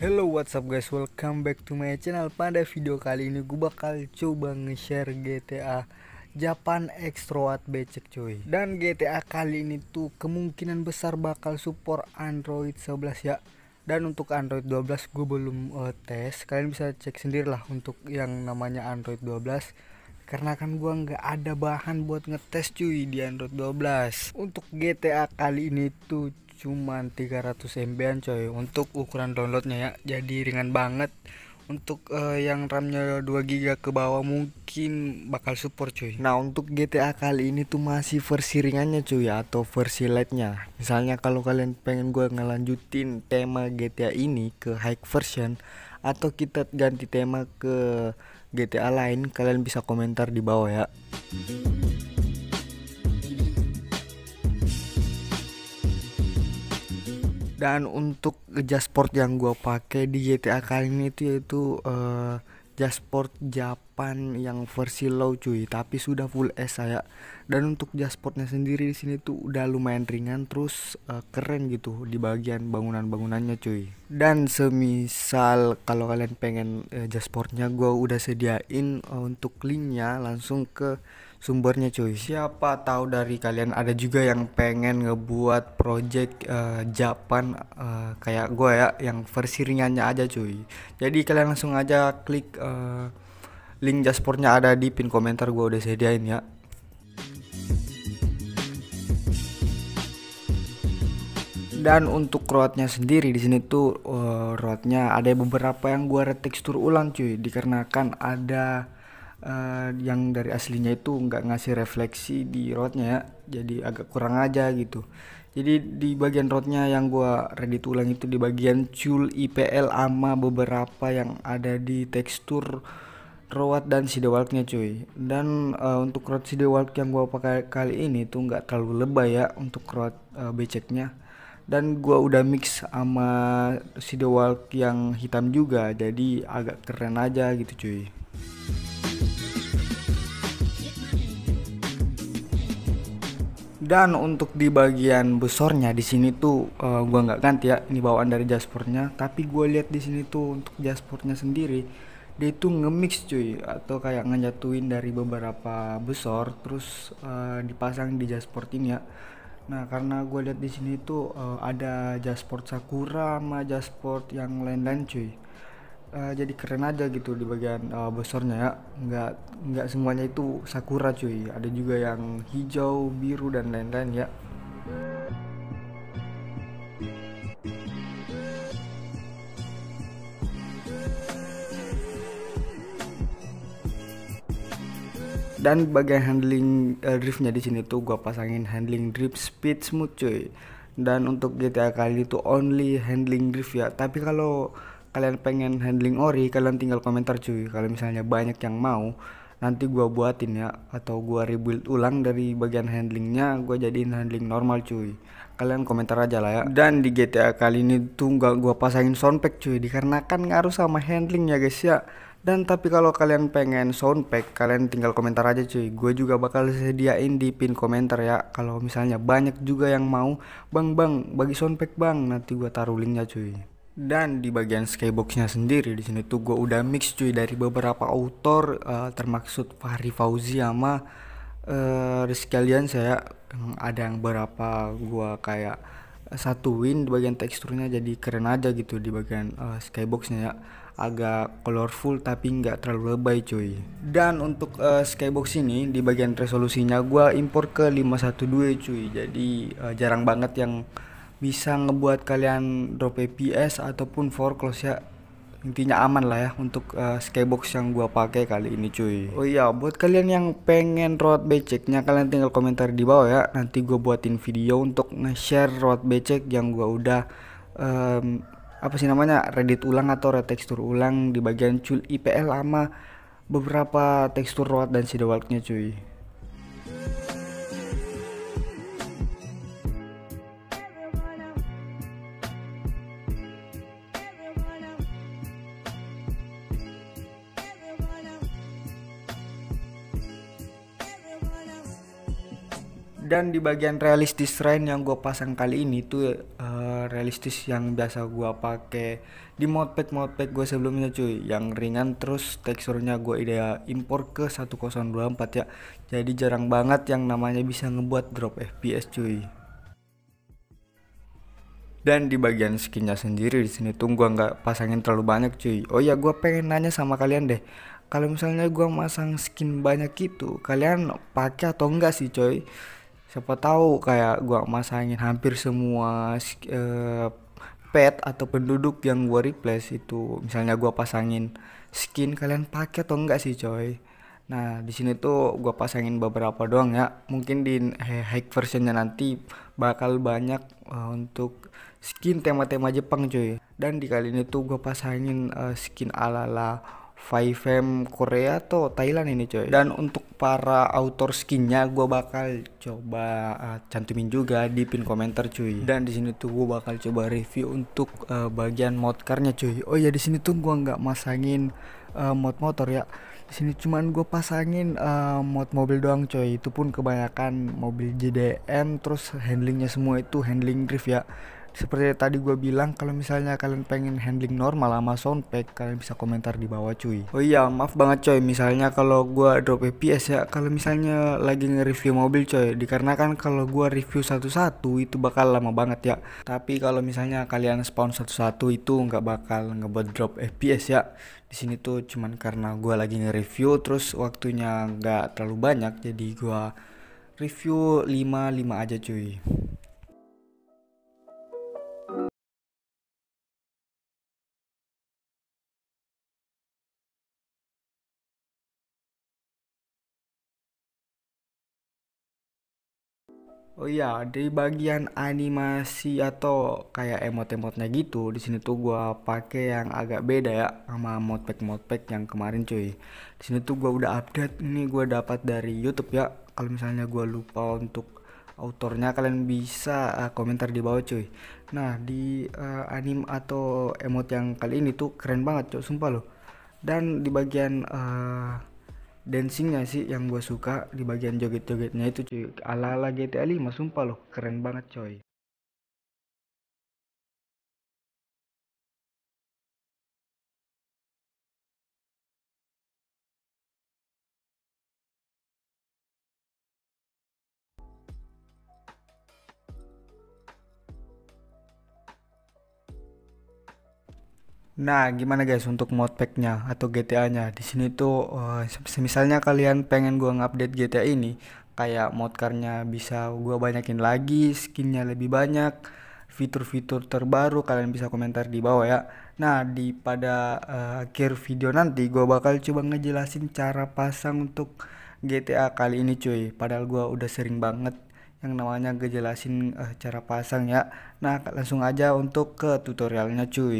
Hello, what's up guys, welcome back to my channel. Pada video kali ini gue bakal coba nge-share GTA Japan X Road Becek cuy. Dan GTA kali ini tuh kemungkinan besar bakal support Android 11 ya. Dan untuk Android 12 gue belum tes. Kalian bisa cek sendirilah untuk yang namanya Android 12. Karena kan gua nggak ada bahan buat ngetes cuy di Android 12. Untuk GTA kali ini tuh cuman 300 MB-an coy untuk ukuran downloadnya ya. Jadi ringan banget. Untuk yang RAM-nya 2 GB ke bawah mungkin bakal support cuy. Nah, untuk GTA kali ini tuh masih versi ringannya cuy ya, atau versi light-nya. Misalnya kalau kalian pengen gua ngelanjutin tema GTA ini ke high version atau kita ganti tema ke GTA lain, kalian bisa komentar di bawah ya. Dan untuk Jasport yang gua pakai di GTA kali ini itu yaitu Jasport Japan yang versi low cuy, tapi sudah full S saya. Dan untuk Jasportnya sendiri di sini tuh udah lumayan ringan, terus keren gitu di bagian bangunan-bangunannya cuy. Dan semisal kalau kalian pengen Jasportnya, gua udah sediain untuk linknya langsung ke sumbernya cuy. Siapa tahu dari kalian ada juga yang pengen ngebuat project Japan kayak gue ya, yang versi ringannya aja cuy. Jadi kalian langsung aja klik link Jasportnya ada di pin komentar, gue udah sediain ya. Dan untuk roadnya sendiri di sini tuh roadnya ada beberapa yang gua retekstur ulang cuy, dikarenakan ada yang dari aslinya itu nggak ngasih refleksi di roadnya ya, jadi agak kurang aja gitu. Jadi di bagian roadnya yang gua redit ulang itu di bagian cul IPL sama beberapa yang ada di tekstur road dan sidewalknya cuy. Dan untuk road sidewalk yang gua pakai kali ini tuh nggak terlalu lebay ya untuk road beceknya. Dan gua udah mix sama sidewalk yang hitam juga, jadi agak keren aja gitu cuy. Dan untuk di bagian besornya di sini tuh gua nggak ganti ya, ini bawaan dari Jasportnya. Tapi gua lihat di sini tuh untuk Jasportnya sendiri dia itu nge-mix cuy, atau kayak ngejatuhin dari beberapa besor terus dipasang di Jasport ini ya. Nah, karena gue lihat di sini tuh ada Jasport Sakura sama Jasport yang lain-lain cuy. Jadi keren aja gitu di bagian besarnya ya. Nggak semuanya itu Sakura cuy. Ada juga yang hijau, biru dan lain-lain ya. Dan bagian handling driftnya di sini tuh gua pasangin handling drift speed smooth cuy. Dan untuk GTA kali itu only handling drift ya. Tapi kalau kalian pengen handling ori, kalian tinggal komentar cuy. Kalau misalnya banyak yang mau, nanti gua buatin ya, atau gua rebuild ulang dari bagian handlingnya, gua jadiin handling normal cuy. Kalian komentar aja lah ya. Dan di GTA kali ini tuh nggak gua pasangin soundpack cuy, dikarenakan ngaruh sama handling ya guys ya. Dan tapi kalau kalian pengen soundpack, kalian tinggal komentar aja cuy. Gue juga bakal sediain di pin komentar ya. Kalau misalnya banyak juga yang mau, bang bagi soundpack bang, nanti gue taruh linknya cuy. Dan di bagian skyboxnya sendiri di sini tuh gue udah mix cuy dari beberapa author, termaksud Fahri Fauzi sama Rizky Alian saya. Ada yang berapa gue kayak satuin di bagian teksturnya, jadi keren aja gitu di bagian skyboxnya ya. Agak colorful tapi nggak terlalu lebay cuy. Dan untuk skybox ini di bagian resolusinya gua impor ke 512 cuy. Jadi jarang banget yang bisa ngebuat kalian drop FPS ataupun foreclose ya. Intinya aman lah ya untuk skybox yang gua pakai kali ini cuy. Oh iya, buat kalian yang pengen road beceknya, kalian tinggal komentar di bawah ya. Nanti gua buatin video untuk nge-share road becek yang gua udah apa sih namanya, redit ulang atau retekstur ulang di bagian cul IPL sama beberapa tekstur road dan sidewalknya cuy. Dan di bagian realistis rain yang gue pasang kali ini tuh realistis yang biasa gue pakai di modpack gue sebelumnya cuy, yang ringan, terus teksturnya gue ide impor ke 1024 ya. Jadi jarang banget yang namanya bisa ngebuat drop FPS cuy. Dan di bagian skinnya sendiri di sini tuh gua nggak pasangin terlalu banyak cuy. Oh ya, gua pengen nanya sama kalian deh. Kalau misalnya gua masang skin banyak gitu, kalian pakai atau enggak sih coy? Siapa tahu kayak gua masangin hampir semua pet atau penduduk yang gua replace itu, misalnya gua pasangin skin, kalian pakai atau enggak sih coy? Nah, di sini tuh gua pasangin beberapa doang ya. Mungkin di high versionnya nanti bakal banyak untuk skin tema-tema Jepang cuy. Dan di kali ini tuh gua pasangin skin ala-ala 5M Korea atau Thailand ini coy. Dan untuk para author skinnya gua bakal coba cantumin juga di pin komentar cuy. Dan di sini tuh gua bakal coba review untuk bagian modcarnya cuy. Oh ya, di sini tuh gua nggak masangin mod motor ya. Di sini cuman gue pasangin mod mobil doang coy. Itu pun kebanyakan mobil JDM, terus handlingnya semua itu handling drift ya. Seperti tadi gue bilang, kalau misalnya kalian pengen handling normal sama soundpack, kalian bisa komentar di bawah cuy. Oh iya, maaf banget coy, misalnya kalau gue drop FPS ya, kalau misalnya lagi nge-review mobil coy, dikarenakan kalau gue review satu-satu itu bakal lama banget ya. Tapi kalau misalnya kalian spawn satu-satu itu nggak bakal ngebuat drop FPS ya. Di sini tuh cuman karena gue lagi nge-review, terus waktunya nggak terlalu banyak, jadi gue review 5 aja cuy. Oh iya, di bagian animasi atau kayak emot-emotnya gitu, di sini tuh gua pakai yang agak beda ya sama modpack yang kemarin cuy. Di sini tuh gua udah update, ini gua dapat dari YouTube ya. Kalau misalnya gua lupa untuk autornya, kalian bisa komentar di bawah cuy. Nah, di anim atau emot yang kali ini tuh keren banget cuy, sumpah loh. Dan di bagian dancingnya sih yang gue suka, di bagian joget-jogetnya itu cuy, ala-ala GTA 5, sumpah loh, keren banget coy. Nah, gimana guys untuk modpacknya atau GTA-nya? Di sini tuh semisalnya kalian pengen gua ngupdate GTA ini, kayak modcarnya bisa gua banyakin lagi, skinnya lebih banyak, fitur-fitur terbaru, kalian bisa komentar di bawah ya. Nah, di pada akhir video nanti gua bakal coba ngejelasin cara pasang untuk GTA kali ini cuy. Padahal gua udah sering banget yang namanya ngejelasin cara pasang ya. Nah, langsung aja untuk ke tutorialnya cuy.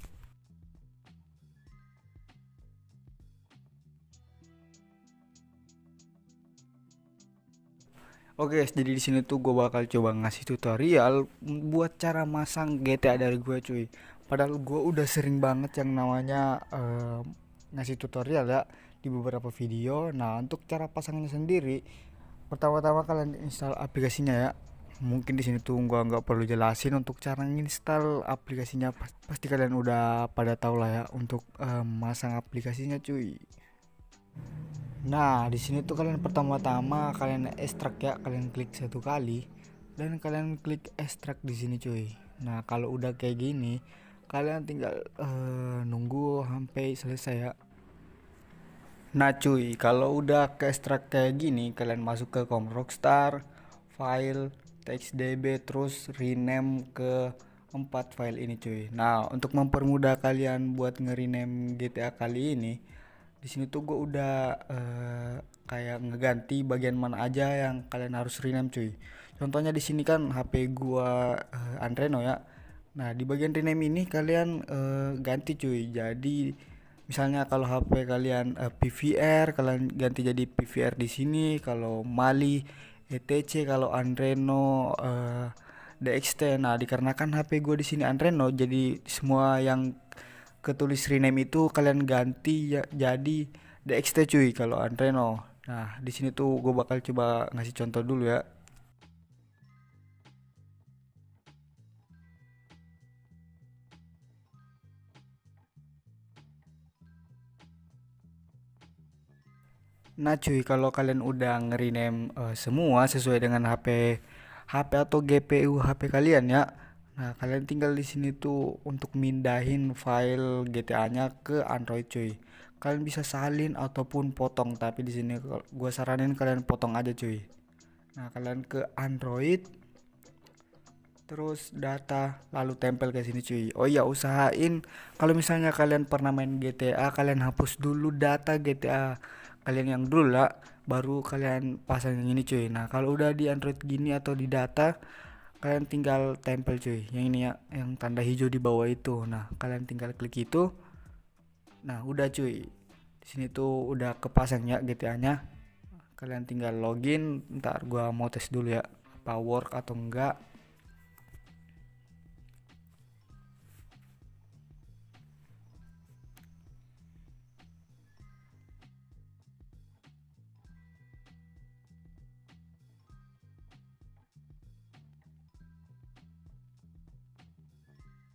Oke guys, jadi di sini tuh gue bakal coba ngasih tutorial buat cara masang GTA dari gue cuy. Padahal gue udah sering banget yang namanya ngasih tutorial ya di beberapa video. Nah, untuk cara pasangnya sendiri, pertama-tama kalian install aplikasinya ya. Mungkin di sini tuh gua nggak perlu jelasin untuk cara nginstal aplikasinya, pasti kalian udah pada tahu lah ya untuk masang aplikasinya cuy. Nah, di sini tuh kalian pertama-tama kalian ekstrak ya, kalian klik satu kali dan kalian klik ekstrak di sini cuy. Nah, kalau udah kayak gini, kalian tinggal nunggu sampai selesai ya. Nah cuy, kalau udah ke ekstrak kayak gini, kalian masuk ke com Rockstar, file, txtdb, terus rename ke 4 file ini cuy. Nah, untuk mempermudah kalian buat nge-rename GTA kali ini, di sini tuh gue udah kayak ngeganti bagian mana aja yang kalian harus rename cuy. Contohnya di sini kan HP gua Andreno ya. Nah, di bagian rename ini kalian ganti cuy. Jadi misalnya kalau HP kalian PVR, kalian ganti jadi PVR di sini. Kalau Mali ETC, kalau Andreno DXT. Nah, dikarenakan HP gue di sini Andreno, jadi semua yang ketulis rename itu kalian ganti ya jadi DXT cuy kalau Andreno. Nah, di sini tuh gue bakal coba ngasih contoh dulu ya. Nah cuy, kalau kalian udah nge-rename semua sesuai dengan HP atau GPU HP kalian ya. Nah, kalian tinggal di sini tuh untuk mindahin file GTA-nya ke Android cuy. Kalian bisa salin ataupun potong, tapi di sini gua saranin kalian potong aja cuy. Nah, kalian ke Android, terus data, lalu tempel ke sini cuy. Oh iya, usahain kalau misalnya kalian pernah main GTA, kalian hapus dulu data GTA kalian yang dulu lah, baru kalian pasang yang ini cuy. Nah, kalau udah di Android gini atau di data, kalian tinggal tempel cuy. Yang ini ya, yang tanda hijau di bawah itu. Nah, kalian tinggal klik itu. Nah, udah cuy. Di sini tuh udah kepasang ya GTA-nya. Kalian tinggal login. Ntar gua mau tes dulu ya, apa work atau enggak.